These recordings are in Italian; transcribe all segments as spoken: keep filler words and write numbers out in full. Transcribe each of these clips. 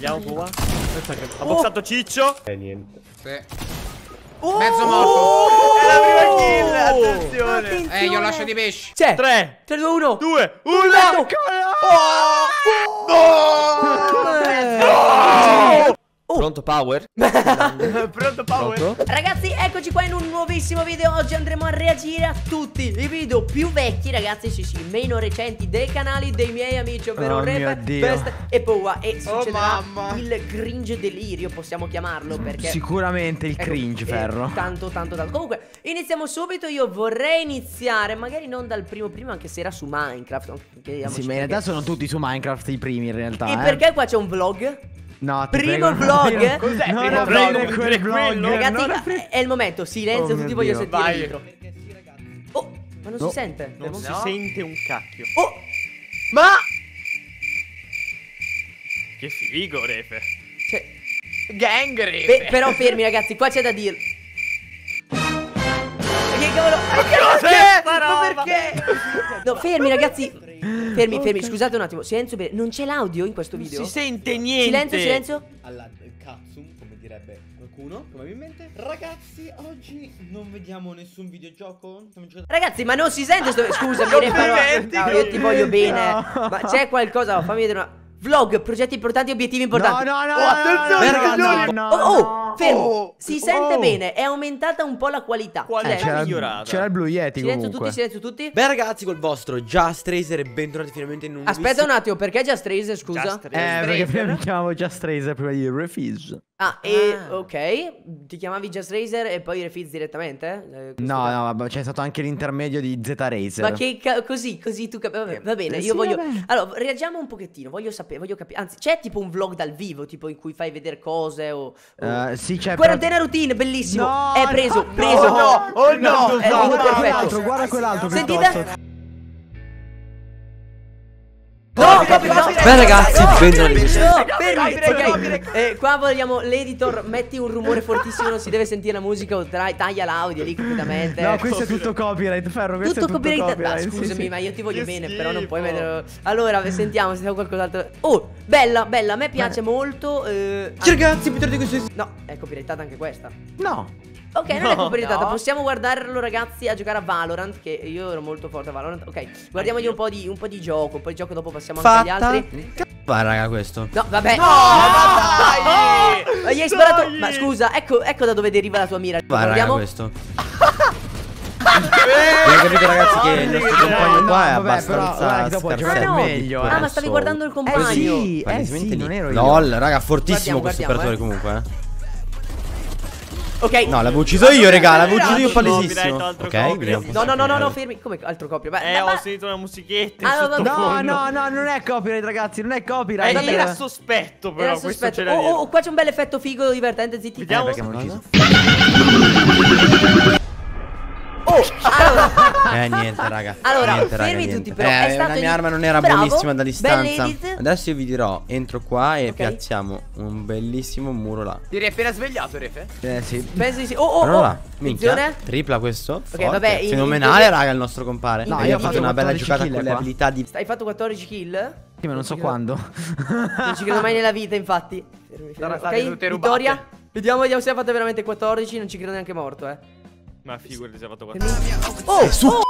Vediamo qua. Ha boxato oh. Ciccio. E eh, niente. Sì. Oh! Mezzo morto. Oh! È la prima kill. Attenzione. Attenzione. Eh, io lascio di pesci. C'è. tre, tre, due, uno. due, uno. Oh! Pronto Power? Pronto Power? Pronto? Ragazzi, eccoci qua in un nuovissimo video. Oggi andremo a reagire a tutti i video più vecchi, ragazzi, sì sì, meno recenti dei canali dei miei amici, ovvero Oh Refe, mio Dio. Best e Powa. E succederà Oh, mamma. il cringe delirio, possiamo chiamarlo, perché Sicuramente il ecco, cringe, eh, Ferro. Tanto, tanto, tanto. Comunque, iniziamo subito. Io vorrei iniziare, magari non dal primo primo, anche se era su Minecraft. Sì, ma in realtà sono tutti su Minecraft i primi in realtà. E eh. perché qua c'è un vlog? No, ti Primo prego, vlog? Cos'è? Non Primo aprire vlog? quel Quello? vlog. Ragazzi, non apri- è il momento, silenzio, Oh tutti mio voglio Dio. sentire Vai. il intro. Oh, ma non No. si sente? Non Devo- si No. sente un cacchio. Oh, Ma Che figo, Refe. cioè, Gangre. Beh, però fermi ragazzi, qua c'è da dire. Che cavolo? Cos'è sta Ma roba? perché? No, fermi ragazzi. Fermi, fermi, scusate un attimo. Silenzio, bene. Non c'è l'audio in questo Non video? si sente niente. Silenzio, silenzio. Alla cazzo, come direbbe qualcuno, probabilmente. Ragazzi, oggi non vediamo nessun videogioco. Stiamo giocando- Ragazzi, ma non si sente sto... Scusami, Non Re, però... permetti no, che- io ti voglio bene. No. Ma c'è qualcosa? Oh, fammi vedere una... Vlog, progetti importanti, obiettivi No, importanti. no, no, Oh, no, attenzione, no, no, signori. no, Oh, no, oh, no. fermo. Oh, Si sente oh. bene, è aumentata un po' la qualità. Qual Cioè, è? C'era, migliorata. c'era il Blue Yeti silenzio comunque. tutti, silenzio tutti. Beh ragazzi, col vostro Just Tracer e bentornati finalmente in un Aspetta un attimo, perché Just Tracer, scusa? Just Eh, Tracer. perché prima mi chiamavo Just Tracer prima di Refuse. Ah, e Ah. ok. Ti chiamavi Just Razer e poi Refiz direttamente? Eh, questo No, ca- no, vabbè, c'è stato anche l'intermedio di Z Racer. Ma che ca- così, così tu capi. Vabbè, va bene, Eh, io sì, voglio. vabbè. Allora, reagiamo un pochettino. Voglio sapere, voglio capire. Anzi, c'è tipo un vlog dal vivo, tipo in cui fai vedere cose o. o- Eh, sì, c'è. Quarantena routine, bellissimo. No, È preso, no, preso. no, no, oh no, È no, uno no, perfetto. quell'altro, guarda quell'altro. Sentite? piuttosto. No, capi- no. Beh ragazzi, bentornati. No, fermi, Copyright, ok. copyright. Eh, qua vogliamo l'editor, metti un rumore fortissimo, non si deve sentire la musica o tra- taglia l'audio lì completamente. No, questo è tutto copyright, Ferro. Questo Tutto è tutto copyright. copyright. Ah, sì, scusami, sì. ma io ti voglio Che bene, schifo. però non puoi mettere. Allora, sentiamo, sentiamo qualcos'altro. Oh, bella, bella, a me piace molto. Eh... Ciao ragazzi, bentornati in questo. No, è copyrightata anche questa. No. Ok, non è No, copyrightata. no. Possiamo guardarlo, ragazzi, a giocare a Valorant. Che io ero molto forte a Valorant. Ok, guardiamogli un po' di, un po' di gioco. Un po' di gioco, dopo passiamo anche agli Fatta. altri. Va raga questo. No, vabbè. No, ma dai! Ma gli hai sparato. Dai! Ma scusa, ecco, ecco da dove deriva la tua mira. Va raga Guardiamo. questo. Abbiamo capito ragazzi che il nostro compagno no, qua è vabbè, però, abbastanza guarda che dopo Ah, giocare no. meglio, Ah, eh. ma stavi guardando il Eh compagno. sì, eh Palesemente sì, lì. non ero io. LOL, raga, fortissimo Guardiamo, questo guardiamo, operatore comunque, eh. Ok. No, l'avevo ucciso io, raga, l'avevo ucciso io Altro palesissimo. copyright, altro Ok, copyright. vediamo un po' No, no, no, no, no, se- fermi. Come altro copio? Beh, Eh, beh, ho beh. sentito una musichetta. Ah, in no, no, No, sottofondo. no, no, non è copyright, ragazzi, non è Eh, copyright. era sospetto, però. Era Questo sospetto. c'è da Oh, dire. oh, qua c'è un bel effetto figo, divertente, zitti. Vediamo. perché mi hanno ucciso. Oh, allora, Eh, niente, raga. Allora, niente, raga, fermi niente. tutti, però, Eh, è stato la in- mia arma non era Bravo, buonissima da distanza. bell'edit. Adesso io vi dirò, entro qua e Ok. piazziamo un bellissimo muro là. Ti eri appena svegliato, Refe? Eh, sì. penso di sì. Oh, oh, Però oh. là, minchia, Attenzione. tripla questo. Forte. vabbè, in- Fenomenale, in- raga, il nostro compare. No, Io io ho ho fatto fatto una bella quattordici giocata kill con le qua. abilità di. Hai fatto quattordici kill? Sì, ma non so ci credo. quando. Non ci credo mai nella vita, infatti. Fermi, fermi. Saranno state Ok, tutte Vittoria. rubate. Vediamo, vediamo se ha fatto veramente quattordici. Non ci credo neanche morto, eh. Ma figurati se ha fatto Fermi. quattro. Oh, su- oh.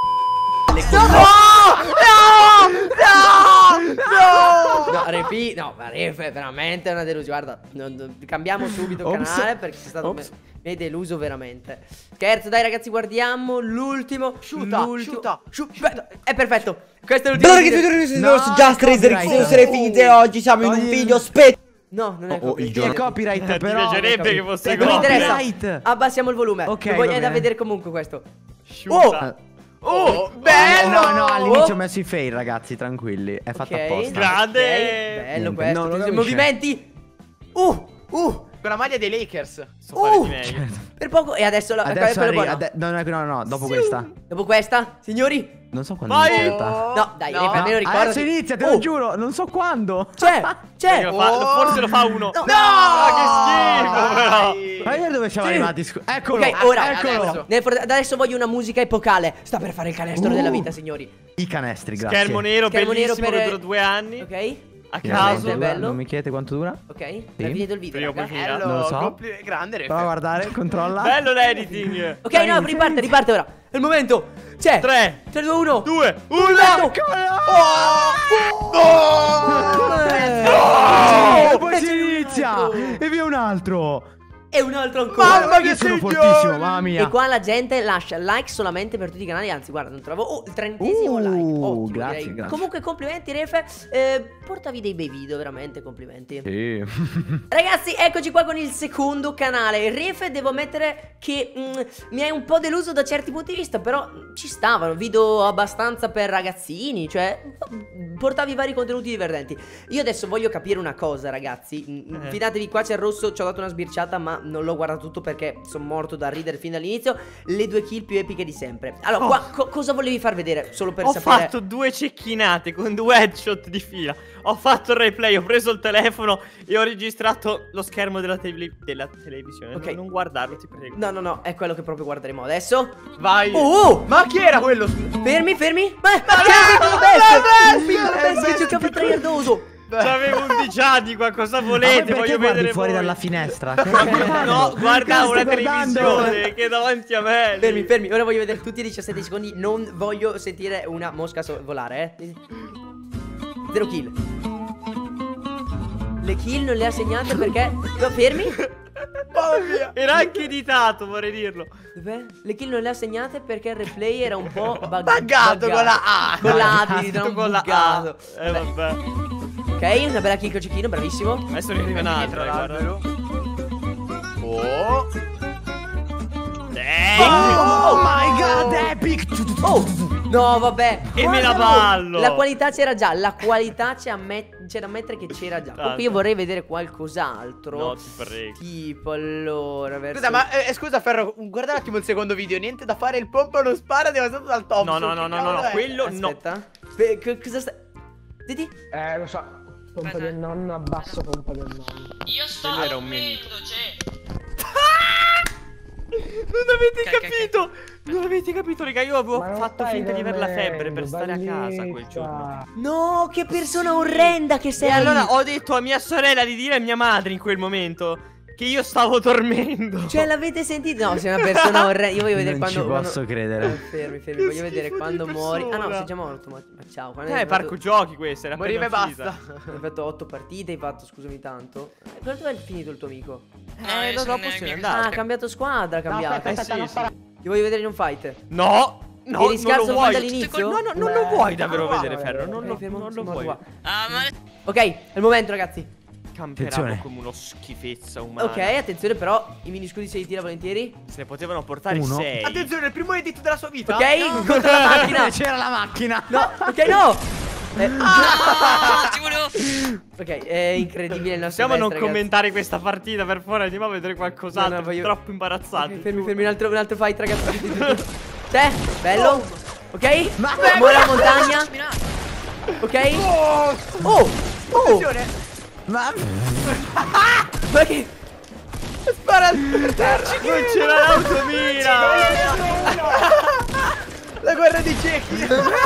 No, Refi, no, ma Ref è veramente una delusione. Guarda, non- non- cambiamo subito Ops. canale perché sei stato Ops. me- mi hai deluso veramente. Scherzo, dai ragazzi, guardiamo l'ultimo. Sciuta, l'ultimo. sciuta. Sciu- beh, è perfetto. Questo è l'ultimo. Allora, che video. vedete No, nostro Just Tracer copyright. X Finite oggi siamo in un Togli il- video spe. No, non è Oh, oh, copyright. il gioco- È copyright, Ti però. piacerebbe che fosse Eh, non mi copyright. interessa. Copyright. Abbassiamo il volume. Ok, Lo va voglio da bene. vedere comunque questo. Sciuta. Oh, No, bello! no, all'inizio Oh. ho messo i fail, ragazzi, tranquilli. È fatto Ok. apposta. Grande. Ok, bello Niente, questo. no, non I capisce. movimenti. Uh, uh. Con la maglia dei Lakers. So fare Uh. di meglio. Per poco. E adesso la Adesso quello arri- buono. ade- no, no, no, no, dopo questa. Dopo questa, signori. Non so quando Vai. inizia in realtà. No, dai, No. Refe, almeno ricordo. Adesso inizia, te lo Oh, giuro, non so quando. C'è, Perché c'è. lo fa- Oh. Forse lo fa uno. No. Ah, che schifo, però. Dai. Ma vedete dove siamo Sì. arrivati? scu- Eccolo, Ok, ora eccolo. adesso. Nel for- adesso voglio una musica epocale. Sta per fare il canestro Uh. della vita, signori. I canestri, grazie. Schermo nero, Schermo nero bellissimo, per- che dura due anni. Ok? A Finalmente, caso. dura, bello. Non mi chiedete quanto dura? Ok, è finito il video, Prima o poi raga. finirà. Non lo so. compli- grande Refe. Prova a guardare, controlla. Bello l'editing. Ok, no, riparte, riparte ora. È il momento. C'è. tre, tre, due, uno. due, uno. E poi si inizia! E via un altro! E un altro ancora. Mamma Io che sono signori! fortissimo, mamma mia! E qua la gente lascia like solamente per tutti i canali. Anzi, guarda, non trovo. Oh, il trentesimo Uh, like. Ottimo, grazie, direi. grazie. Comunque, complimenti, Refe. Eh, portavi dei bei video, veramente. Complimenti. Sì. Ragazzi, eccoci qua con il secondo canale. Refe, devo ammettere che mm, mi hai un po' deluso da certi punti di vista. Però mm, ci stavano video abbastanza per ragazzini. Cioè, mm, portavi vari contenuti divertenti. Io adesso voglio capire una cosa, ragazzi. Mm, Eh. Fidatevi, qua c'è il rosso. Ci ho dato una sbirciata, ma non l'ho guardato tutto perché sono morto da ridere fin dall'inizio. Le due kill più epiche di sempre. Allora, qua co- cosa volevi far vedere? Solo per Ho sapere. fatto due cecchinate con due headshot di fila. Ho fatto il replay, ho preso il telefono e ho registrato lo schermo della, tele- della televisione. Ok. Non, non guardarlo, ti prego. No, no, no, è quello che proprio guarderemo adesso. Vai. Oh! Ma chi era quello? Fermi, fermi. Ma c'è un piccolo piccolo Best che giocava tra Iardoso. C'avevo undici anni qua, cosa Ma volete? perché Voglio guardi vedere fuori voi. dalla finestra? No, guardavo Cosa la stai guardando? televisione che è davanti a me. Fermi, fermi. Ora voglio vedere tutti i diciassette secondi. Non voglio sentire una mosca so- volare, eh. Zero kill. Le kill non le ha segnate perché. No, fermi. Mamma mia. Era anche editato, vorrei dirlo. Dov'è? Le kill non le ha segnate perché il replay era un po' bug- Buggato con la A. Con la A, Tutto era un con la buggato. A. Eh vabbè. Ok, una bella kill con cecchino, bravissimo. Adesso ne arriva un'altra, guarda. Oh. Eh. Oh my god, epic! Oh, no, vabbè. E me la Guardalo. ballo. La qualità c'era già. La qualità c'è, ammet- c'è da ammettere che c'era già. Comunque io vorrei vedere qualcos'altro. No, ti prego. Tipo, allora, verso... Scusa, ma eh, scusa Ferro, guarda un attimo il secondo video. Niente da fare, il pompa non spara, è devastato dal top. No, no, no, no, no, no, quello no. Aspetta. Fe- co- cosa sta... Didi? Eh, lo so. Pompa del nonno, abbasso pompa del nonno. Io sto Quello era un mio dormendo, cioè. Non avete Cacca, capito. Non avete capito, raga. Io avevo Ma non fatto stai finta di aver la febbre per dormendo, stare a casa quel bellezza. giorno. No, che persona orrenda che sei. E allora ho detto a mia sorella di dire a mia madre in quel momento che io stavo dormendo. Cioè, l'avete sentito? No, sei una persona orrenda. Io voglio vedere Non quando... ci posso quando... credere. Eh, fermi, fermi. Che Voglio vedere schifo quando di muori. Ah no, persona. sei già morto. Ma, ma ciao. Quando Eh, hai parco fatto... giochi questa, era Moriva e appena basta. uscita. Hai fatto otto partite, hai fatto, scusami tanto. Eh, Quanto è finito il tuo amico? No, Eh, io no, sono dopo se n'è neanche- andato. Ah, ha cambiato squadra, ha cambiato. aspetta, aspetta, Eh, non sì, spara- sì. Ti voglio vedere in un fight. No, no, Eri non scarso lo fin vuoi. dall'inizio? No, no, non lo Beh, vuoi davvero no, vedere, no, Ferro. no, Non Ok, lo, fermo, non lo sono morto vuoi. qua. Ah, ma Ok, è il momento, ragazzi. Camperavo Attenzione. come uno schifezza umana. Ok, attenzione però, i miniscudi se li tira volentieri. Se ne potevano portare Uno. sei. Attenzione, il primo edit della sua vita. Ok, contro la macchina. C'era la macchina! No, ok, no. Eh, ah, ti volevo. ok, è incredibile il nostro Possiamo non best, ragazzi. commentare questa partita, per favore. Andiamo a vedere qualcos'altro. No, no, voglio- Troppo imbarazzati. Ok, fermi, fermi, un altro, un altro fight, ragazzi. C'è, bello. Ok, muore la montagna. Ok. Oh, oh. Attenzione. Ma... Ma che... Spara per terra. Non c'era l'automira. La guerra di ciechi.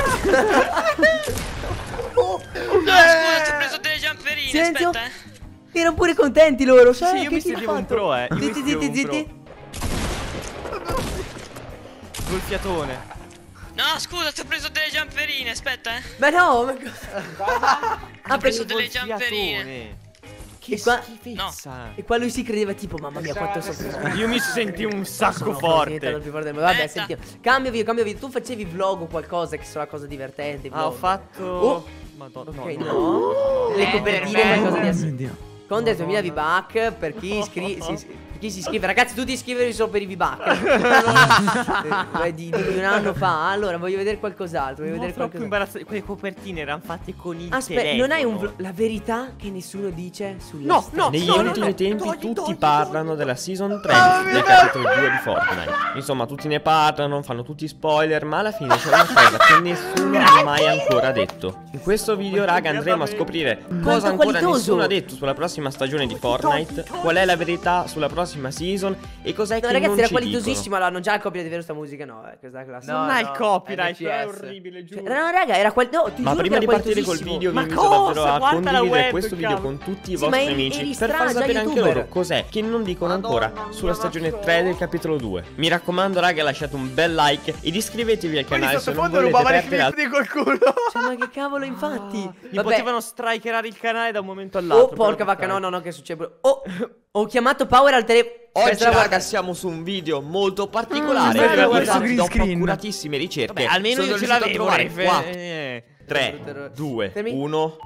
No, scusa, ti ho preso delle giamperine. Silenzio. Aspetta, eh. Erano pure contenti loro, Sì, sai? io Che mi ti ha sentivo un fatto? pro, eh. Io mi Zitti, sentivo zitti, un zitti. Golfiatone. No, scusa, ti ho preso delle giamperine. Aspetta, eh. Ma no, ma... Ho preso delle Golfiatone. giamperine. Che E qua- schifezza. E qua lui si credeva tipo, mamma mia, quanto so più Io mi sentivo un sacco Niente, forte. non più forte. Ma vabbè, Aspetta. sentiamo. Cambio video, cambio video. Tu facevi vlog o qualcosa che sarà cosa divertente. Ah, ho vlog. fatto. Oh. Madonna, Ok, no, no. Le copertine, qualcosa di ass- Dio. Con duemila V-Buck per chi, iscri- si, per chi si iscrive. Ragazzi, tutti iscrivetevi solo per i V-Buck. Eh, di, di un anno fa. Allora, voglio vedere qualcos'altro. Voglio No, vedere troppo qualcos'altro. imbarazzante. Quelle copertine erano fatte con il Aspetta, telefono. non hai un vlog. La verità che nessuno dice sulla No, storia. no, Negli no, no, ultimi no. tempi Togli, tutti togli, parlano della season tre del capitolo due di Fortnite. Insomma, tutti ne parlano, fanno tutti spoiler, ma alla fine c'è una cosa che nessuno ha mai ancora detto. In questo video, raga, andremo a scoprire cosa ancora qualitoso. nessuno ha detto sulla prossima prossima stagione di Fortnite, qual è la verità sulla prossima season e cos'è No, che ragazzi, non era ci qualitosissima. L'hanno già il copyright vero sta musica? No, eh, questa è la classe. No, Non hai no, il copyright, N C S. è orribile, giuro. Cioè, no, raga, era qual... no, ti Ma giuro prima che di era partire col qualitosissimo. video vi Ma invito cosa? davvero a Guarda la condividere webcam. questo video con tutti i Sì, ma vostri eri- amici eri per stra- far già sapere anche youtuber. loro cos'è che non dicono ancora sulla stagione tre del capitolo due. Mi raccomando raga, lasciate un bel like ed iscrivetevi al Poi di canale se non sottofondo volete rubava le perdere clip di qualcuno. Cioè, ma che cavolo, infatti. Mi Vabbè. potevano strikerare il canale da un momento all'altro. Oh, porca però vacca, dai. no, no, no, che succede? Oh, ho chiamato Power al telefono. Oggi raga siamo su un video molto particolare. Mm, bello, perché guarda. green dopo screen. accuratissime ricerche Vabbè, almeno sono io ce riuscito a l'avevo, trovare Refe. quattro, Eh. tre, due, Fermi. uno.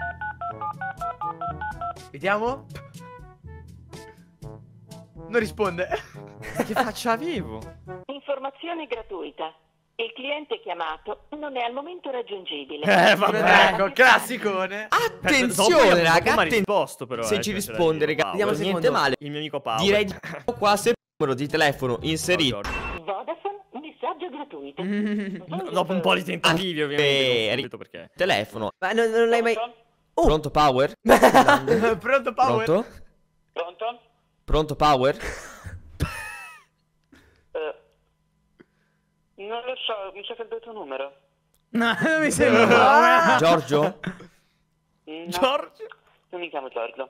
Vediamo. Non risponde. Che faccia avevo? Informazione gratuita. Il cliente chiamato non è al momento raggiungibile. Eh, vabbè. Ecco, classicone. Attenzione raga, ma atten- risposto però. se eh, ci cioè, c'è da risponde dire. raga, Power. Vediamo un niente secondo. male. Il mio amico Paolo. Direi di qua se il numero di telefono inserito. Oh, Giorgio. Vodafone, messaggio gratuito. No, dopo un po' di tentativi, ovviamente. non ho capito perché. Telefono. Ma non, non l'hai mai... Oh. Pronto Power? Pronto, Power? Pronto? Pronto? Pronto Power? Eh, non lo so, mi sa che è il tuo numero. No, non mi sembra. Giorgio? No, Giorgio. non mi chiamo Giorgio.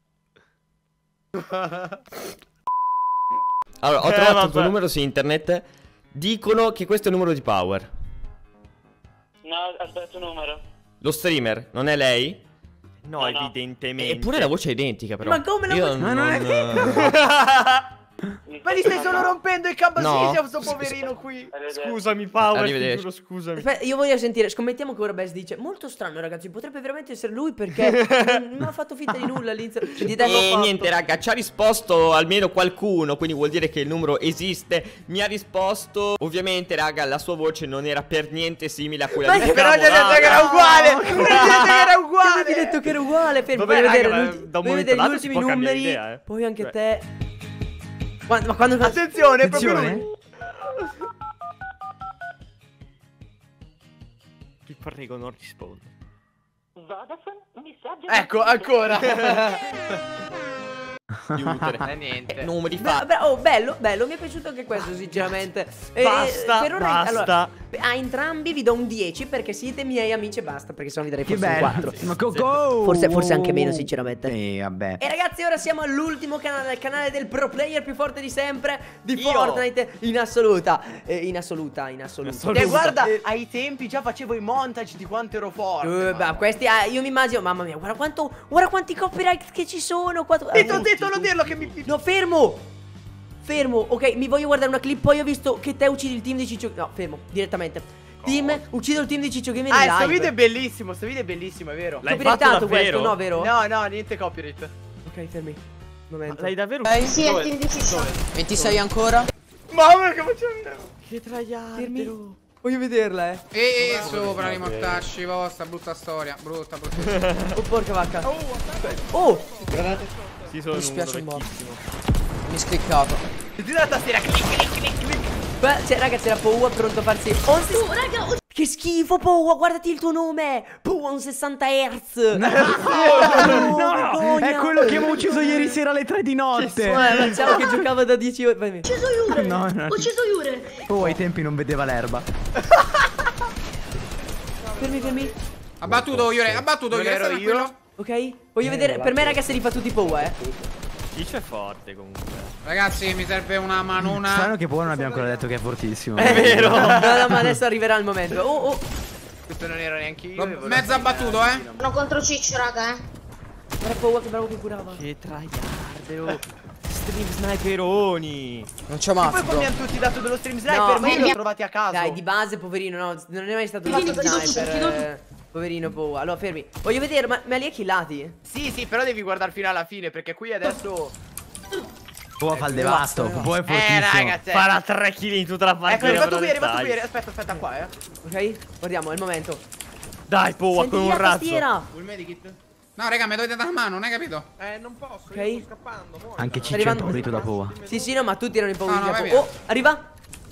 Allora, ho Eh, trovato il vabbè. tuo numero su internet. Dicono che questo è il numero di Power. No, aspetta un numero. Lo streamer, non è lei? No, No, no. evidentemente. Eppure la voce è identica però. Ma come la Io voce- Ma non è Ma gli stai solo rompendo il cavo No. sì, questo poverino qui. Scusami, Paolo, ti Arrivederci. giuro, scusami. Aspetta, io voglio sentire, scommettiamo che ora Bess dice molto strano ragazzi, potrebbe veramente essere lui perché non non ha fatto finta di nulla all'inizio. Di te- E niente raga, ci ha risposto almeno qualcuno, quindi vuol dire che il numero esiste. Mi ha risposto, ovviamente raga, la sua voce non era per niente simile a quella Ma di che- Però gli ha detto che era uguale. Gli ha detto che era Ti uguale. avevi detto che era uguale, fermo, Vabbè, voglio raga, vedere, ma l'ulti- da un voglio momento vedere gli all'altro si ultimi può cambiare numeri. idea, eh. Poi anche Cioè. te. Quando- ma quando Attenzione, è proprio Attenzione. lui. Ti prego, non rispondo. Vodafone, messaggio Ecco, gratuito. ancora. computer. Eh, niente. Numeri Bra- fatti. bra- oh, bello, bello, mi è piaciuto anche questo sinceramente. Eh, Basta, per ora- basta. allora, a entrambi vi do un dieci perché siete miei amici e basta, perché sennò vi darei Che forse un bello. quattro. Ma co- co- Forse, forse anche meno sinceramente. Eh, vabbè. E ragazzi, ora siamo all'ultimo canale, il canale del pro player più forte di sempre di Io. Fortnite in assoluta. Eh, in assoluta, in assoluta. assoluta. E guarda, Eh, ai tempi già facevo i montage di quanto ero forte. eh, beh, questi, ah, io mi immagino, mamma mia, guarda quanto, guarda quanti copyright che ci sono. Quanto, Zitto, ah, zitto, non dirlo che mi... No, fermo! Fermo, ok, mi voglio guardare una clip, poi ho visto che te uccidi il team di Ciccio. No, fermo, direttamente. Team, uccido il team di Ciccio Gamer in Ah, live. sto video è bellissimo, sto video è bellissimo, è vero. L'hai Copyrightato fatto questo, davvero? no, vero? No, no, niente copyright. Ok, fermi. Momento. L'hai davvero Eh, ucciso? sì, è il Dove? team di Ciccio. ventisei ancora? Mamma che facciamo? Che traiardero. Fermi. Voglio vederla, eh. E, e sopra i mortacci, vostra brutta storia, brutta, brutta. Oh, porca vacca. Oh, Sì, sono Mi un spiace numero un po'. vecchissimo. mi è scliccato. Senti la tastiera, clic, clic, clic, clic. Beh, cioè, raga, c'era Poua pronto a farsi. Oh, sì, raga, oh, che schifo, Poua, guardati il tuo nome. Poua un sessanta hertz. No, vergogna. è quello che avevo ucciso ieri sera alle tre di notte. Eh, ciao che giocava da dieci ore. Vai, vai. Ucciso Jure. No, no. Ucciso Jure. Oh, ai tempi non vedeva l'erba. Fermi, fermi. Ha battuto Iore, ha battuto Non Iore, ero sta io. tranquillo. Ok, voglio vedere. Per me, raga, se li fa tutti Poua, eh. Ciccio è forte comunque. Ragazzi, mi serve una manona. Strano che poi non abbiamo ancora detto che è fortissimo. È vero. No, no, ma adesso arriverà il momento. Oh, oh. Questo non ero neanche io. L'ho avevo mezzo la- abbattuto, eh. Sono contro Ciccio, raga, eh. Guarda Poua, che bravo che curava. Che traiardero. Stream sniperoni. Non c'ho E poi poi mi hanno tutti dato dello stream sniper, No, ma io ma- li ho trovati a caso. Dai, di base, poverino, no, non è mai stato Ti usato do- ti do tu, sniper. ti do tu. eh. Poverino Poua. Allora, fermi. Voglio vedere, ma me li hai killati? Sì, sì, però devi guardare fino alla fine, perché qui adesso... Poi fa il devasto. Poi è Eh, fortissimo. raga, cioè... Farà tre kill in tutta la Ecco, è partita. arrivato però qui, è arrivato dettagli. qui. Aspetta, aspetta qua, eh. Ok? Guardiamo, è il momento. Dai, Powa, Senti con un la razzo. tastiera. Full medikit. No, raga, mi dovete dare la mano, non hai capito? Eh, non posso, Ok. Anche Ciccio è arrivando- impaurito da Poa. Sì, sì, no, ma tutti erano impauriti. No, no, da vai Poua. via. Oh, arriva.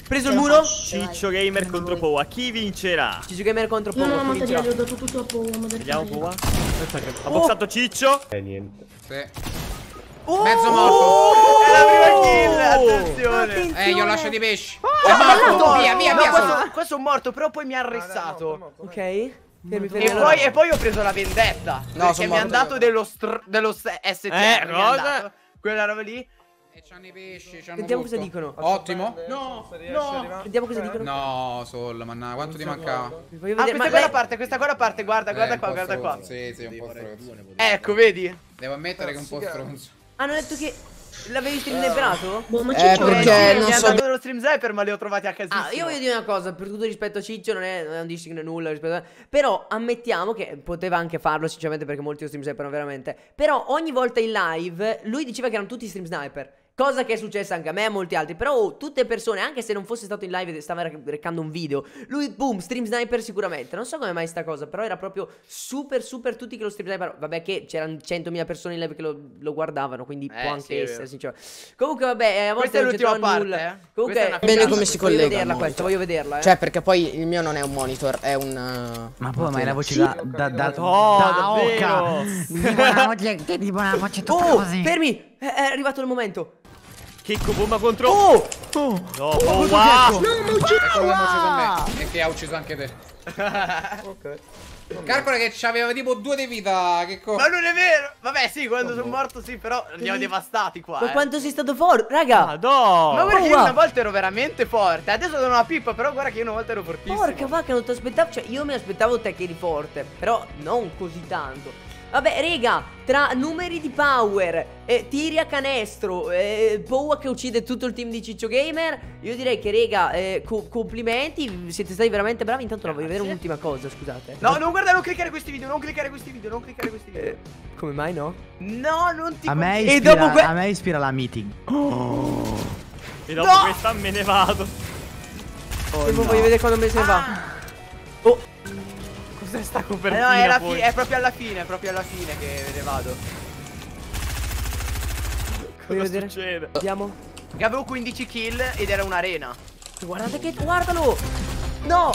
Preso il muro. Ciccio Gamer contro Powa. Chi vincerà? Ciccio Gamer contro No, Powa. no, chi ma vincerà? gli ho dato tutto a Powa. Vediamo Powa. Ha boxato Ciccio. Eh, niente. Sì. Oh! Mezzo morto. È la prima kill, attenzione. Attenzione. Eh, gli ho lasciato i pesci. Oh, È morto. no, Via, via, no, via. questo, sono- questo è un morto, però poi mi ha arrestato. Ok. Fermi, fermi. E allora. poi, e poi ho preso la vendetta. No, perché son mi hanno morto dato io. dello, str- dello S T R. Eh, mi han cosa? dato. Quella roba lì. E c'hanno i pesci, c'hanno Sentiamo tutto. cosa dicono. Ottimo. No, no. Vediamo cosa dicono. No, Sol, mannaggia, quanto ti mancava? Vi voglio Ah, vedere. questa Ma qua lei- la parte, questa qua la parte. Guarda, guarda Eh, qua, un po' guarda qua. stronzo. Sì, sì, un po' stronzo. Ecco, vedi? Devo ammettere che è un po' stronzo. hanno detto che l'avevi stream temperato? Boh, ma Eh, Ciccio perché Eh, sì, non mi so- hanno dato dello stream sniper, ma li ho trovati a casissimo. Ah, io voglio dire una cosa, per tutto rispetto a Ciccio, non è, non è un dissing nulla rispetto a... Però ammettiamo che poteva anche farlo, sinceramente, perché molti lo stream sniperano veramente. Però ogni volta in live lui diceva che erano tutti stream sniper. Cosa che è successa anche a me e a molti altri. Però oh, tutte persone, anche se non fosse stato in live e stava rec- recando un video, lui, boom, stream sniper sicuramente. Non so come mai sta cosa, però era proprio super, super tutti che lo stream sniper. Vabbè che c'erano centomila persone in live che lo, lo guardavano, quindi Eh, può anche sì, è essere, vero. sincero. Comunque vabbè, eh, a volte Questa è non l'ultima c'entrava parte, nulla. eh. Comunque, Questa è una Bene figata. come si voglio collega vederla al questa, monitor. voglio vederla, eh. Cioè, perché poi il mio non è un monitor, è un... uh, Ma poi ma è la voce da da da Oh, da davvero? oca. Tipo una voce che tipo una voce tutta Oh, così. fermi! È, è arrivato il momento. Chicco bomba contro. Oh! Oh, No, oh, Powa. Checco. No, ma È quello che mi ha ucciso Ah. a me. E che ha ucciso anche te. Calcola che c'aveva tipo due di vita. Che co... Ma non è vero! Vabbè, sì, quando sono morto, sì, però li ho devastati qua. Ma eh. quanto sei stato forte, raga! Ah, no. Ma guarda che io Powa. una volta ero veramente forte. Adesso sono una pippa, però guarda che io una volta ero fortissimo. Porca vacca, non ti aspettavo. Cioè, io mi aspettavo te che eri forte. Però non così tanto. Vabbè, rega, tra numeri di power, eh, tiri a canestro, eh, Powa che uccide tutto il team di Ciccio Gamer, io direi che, rega, eh, co- complimenti, siete stati veramente bravi. Intanto la voglio vedere un'ultima cosa, scusate. No, non guarda, non cliccare questi video, non cliccare questi video, non cliccare questi video. Eh, come mai no? No, non ti A me conviene. ispira, dopo que- a me ispira la meeting. E dopo No. questa me ne vado. Oh, E no. voglio vedere quando me se ne va. Oh, Cos'è sta Eh copertina? no, è, la poi? fi- è proprio alla fine, è proprio alla fine che ve ne vado. voglio Cosa vedere. succede? Vediamo. Che avevo quindici kill ed era un'arena. Guardate che. Guardalo! No!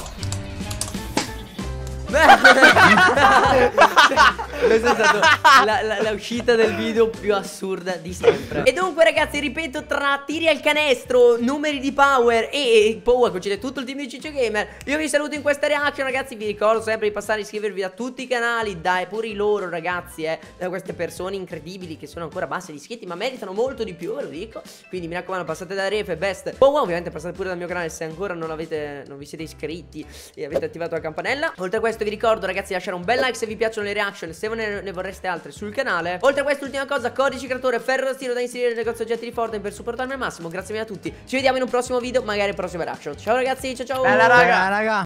Questa è stata la, la- la uscita del video più assurda di sempre. E dunque ragazzi, ripeto, tra tiri al canestro, numeri di power e Powa che uccide tutto il team di Ciccio Gamer, io vi saluto in questa reaction ragazzi. Vi ricordo sempre di passare a iscrivervi a tutti i canali, dai pure i loro ragazzi, eh, da queste persone incredibili che sono ancora basse di iscritti, ma meritano molto di più, ve lo dico. Quindi mi raccomando, passate da Refe, Best, Powa, ovviamente passate pure dal mio canale se ancora non avete, non vi siete iscritti e avete attivato la campanella. Oltre a questo vi ricordo ragazzi di lasciare un bel like se vi piacciono le reaction, se ne, ne vorreste altre sul canale. Oltre a questo ultima cosa, codice creatore ferro da stiro da inserire nel negozio oggetti di Fortnite per supportarmi al massimo. Grazie mille a tutti, ci vediamo in un prossimo video, magari prossima reaction. Ciao ragazzi, ciao ciao. Bella raga. Raga.